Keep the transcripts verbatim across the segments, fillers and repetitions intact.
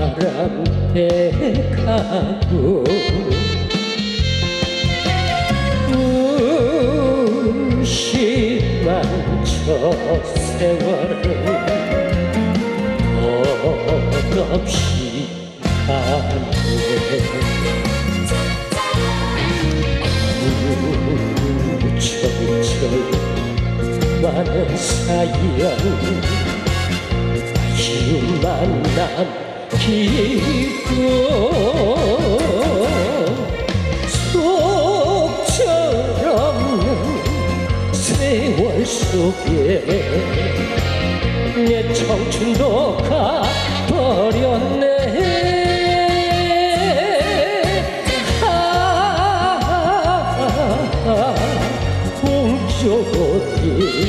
바람에 가고 무심한 저 세월을 덧없이 가네. 무철철 많은 사연 아쉬운 만남 기고 속절없는 세월 속에 내 청춘도 가버렸네. 홍조리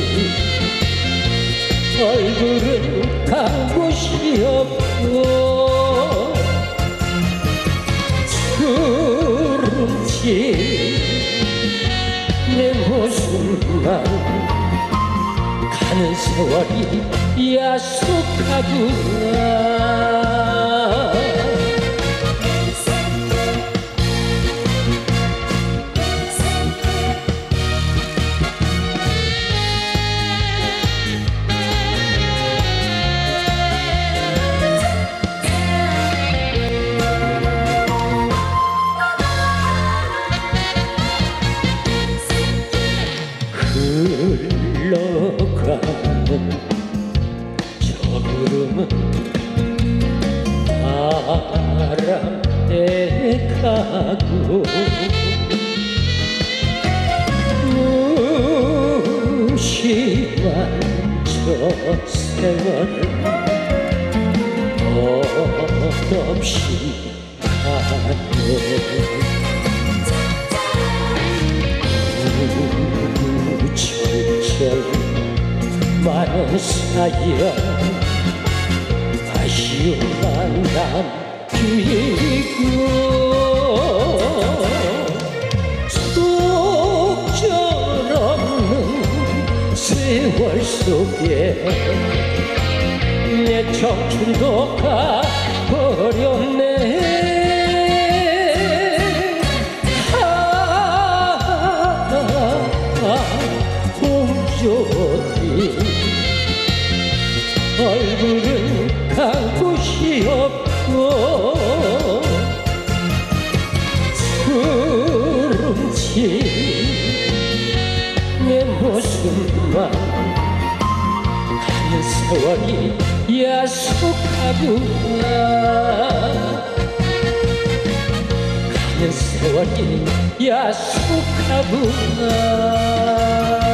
얼굴은 간 곳이 없고 주름진 내 모습만 가는 세월이 야속하구나. 흘러가는 저 구름은 바람에 가고 무심한 저 세월을 덧없이 가네. 많은 사연 아쉬운 만남 기고 속절없는 세월 속에 내 청춘도 가버렸네. 얼굴은 간 곳이 없고 주름진 내 모습만 가는 세월이 야속하구나. 가는 세월이 야속하구나.